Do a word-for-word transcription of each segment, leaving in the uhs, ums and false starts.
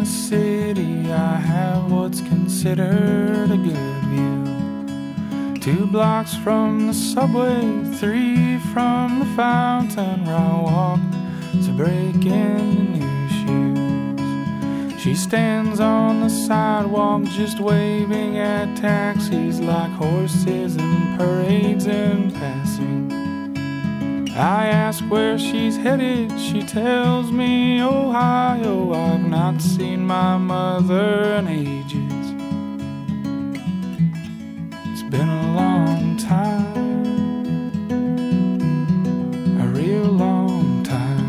the city, I have what's considered a good view. Two blocks from the subway, three from the fountain where I walk to break into new shoes. She stands on the sidewalk just waving at taxis like horses in parades in passing. I ask where she's headed, she tells me Ohio. I've not seen my mother in ages. It's been a long time, a real long time.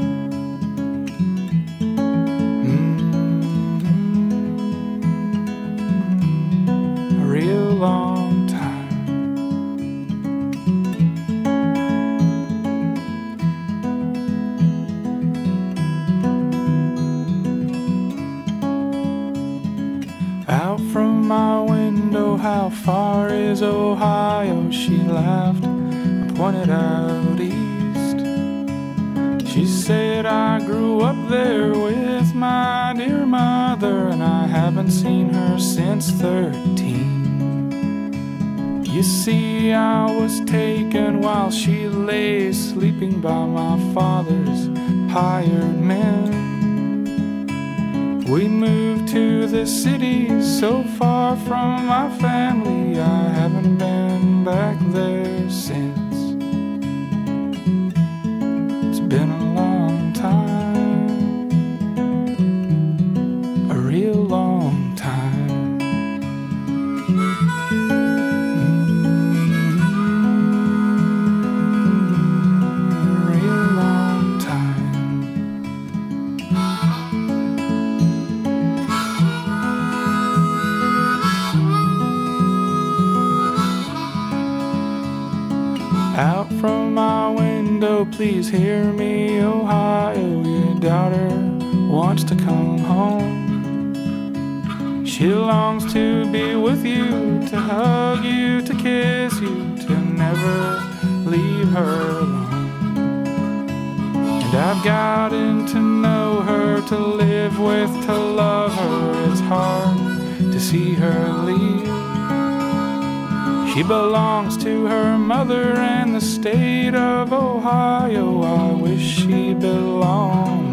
Mm-hmm. A real long time. Out from my window, how far is Ohio? She laughed and pointed out east. She said I grew up there with my dear mother, and I haven't seen her since thirteen. You see, I was taken while she lay sleeping by my father's hired men. We moved to the city so far from my family, I haven't been back there since. It's been a long time, a real long time. Out from my window, please hear me, Ohio. Your daughter wants to come home. She longs to be with you, to hug you, to kiss you, to never leave her alone. And I've gotten to know her, to live with, to love her. It's hard to see her leave. She belongs to her mother and the state of Ohio. I wish she belonged